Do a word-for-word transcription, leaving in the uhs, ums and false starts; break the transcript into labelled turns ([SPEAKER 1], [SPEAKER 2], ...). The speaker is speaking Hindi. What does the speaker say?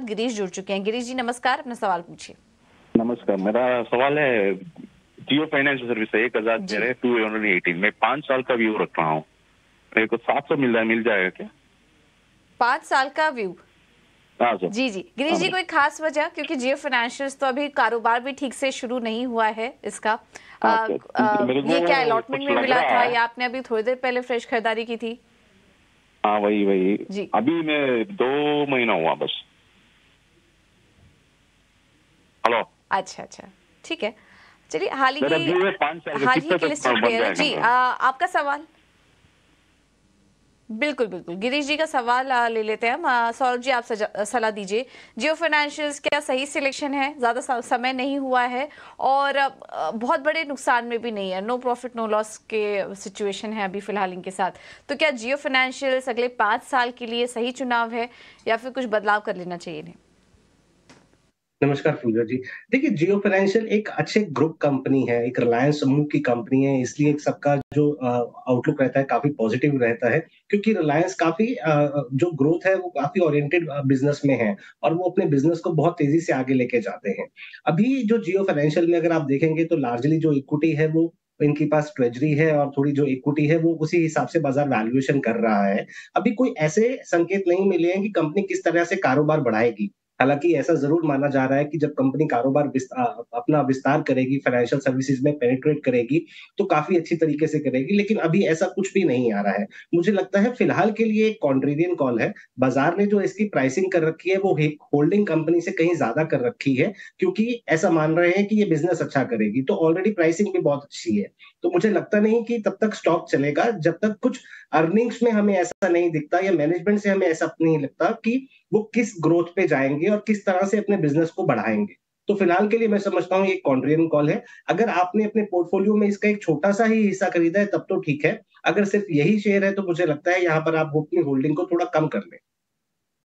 [SPEAKER 1] गिरीश जुड़ चुके हैं। गिरीश जी नमस्कार, अपना सवाल पूछिए।
[SPEAKER 2] नमस्कार, मेरा सवाल है जियो फाइनेंशियल सर्विस है, एक हजार मेरे टू एटीन में पांच साल का व्यू रख रहा हूँ, मेरे को सात सौ मिल जाए मिल जाएगा क्या?
[SPEAKER 1] पांच साल का व्यू?
[SPEAKER 2] हाँ सर।
[SPEAKER 1] जी जी गिरीश जी, कोई खास वजह? क्योंकि जियो फाइनेंशियल्स तो अभी कारोबार भी ठीक से शुरू नहीं हुआ है इसका। आ, आ, ये क्या अलॉटमेंट में मिला था या आपने अभी थोड़ी देर पहले फ्रेश खरीदारी की थी?
[SPEAKER 2] हाँ वही वही जी। अभी मैं दो महीना हुआ बस। हेलो।
[SPEAKER 1] अच्छा अच्छा ठीक है, चलिए हाल ही की हाल ही की लिस्टेड प्लेयर है जी। आ, आपका सवाल? बिल्कुल बिल्कुल गिरीश जी का सवाल ले लेते हैं हम। सौरभ जी आप सलाह दीजिए, जियो फाइनेंशियल्स क्या सही सिलेक्शन है? ज्यादा समय नहीं हुआ है और बहुत बड़े नुकसान में भी नहीं है, नो प्रॉफिट नो लॉस के सिचुएशन है अभी फिलहाल इनके साथ। तो क्या जियो फाइनेंशियल्स अगले पांच साल के लिए सही चुनाव है या फिर कुछ बदलाव कर लेना चाहिए इन्हें?
[SPEAKER 3] नमस्कार पूजा जी। देखिए, जियो फाइनेंशियल एक अच्छे ग्रुप कंपनी है, एक रिलायंस समूह की कंपनी है, इसलिए सबका जो आउटलुक रहता है काफी पॉजिटिव रहता है, क्योंकि रिलायंस काफी जो ग्रोथ है वो काफी ओरिएंटेड बिजनेस में है और वो अपने बिजनेस को बहुत तेजी से आगे लेके जाते हैं। अभी जो जियो फाइनेंशियल में अगर आप देखेंगे तो लार्जली जो इक्विटी है वो इनके पास ट्रेजरी है और थोड़ी जो इक्विटी है वो उसी हिसाब से बाजार वैल्यूएशन कर रहा है। अभी कोई ऐसे संकेत नहीं मिले हैं कि कंपनी किस तरह से कारोबार बढ़ाएगी। हालांकि ऐसा जरूर माना जा रहा है कि जब कंपनी कारोबार विस्तार, अपना विस्तार करेगी, फाइनेंशियल सर्विसेज में पेनिट्रेट करेगी, तो काफी अच्छी तरीके से करेगी, लेकिन अभी ऐसा कुछ भी नहीं आ रहा है। मुझे लगता है फिलहाल के लिए एक कॉन्ट्रेरियन कॉल है। बाजार ने जो इसकी प्राइसिंग कर रखी है वो होल्डिंग कंपनी से कहीं ज्यादा कर रखी है, क्योंकि ऐसा मान रहे हैं कि ये बिजनेस अच्छा करेगी, तो ऑलरेडी प्राइसिंग भी बहुत अच्छी है। तो मुझे लगता नहीं कि तब तक स्टॉक चलेगा जब तक कुछ अर्निंग्स में हमें ऐसा नहीं दिखता या मैनेजमेंट से हमें ऐसा नहीं लगता कि वो किस ग्रोथ पे जाएंगे और किस तरह से अपने बिजनेस को बढ़ाएंगे। तो फिलहाल के लिए मैं समझता हूँ ये कॉन्ट्रेरियन कॉल है। अगर आपने अपने पोर्टफोलियो में इसका एक छोटा सा ही हिस्सा खरीदा है तब तो ठीक है, अगर सिर्फ यही शेयर है तो मुझे लगता है यहाँ पर आप अपनी होल्डिंग को थोड़ा कम कर लें।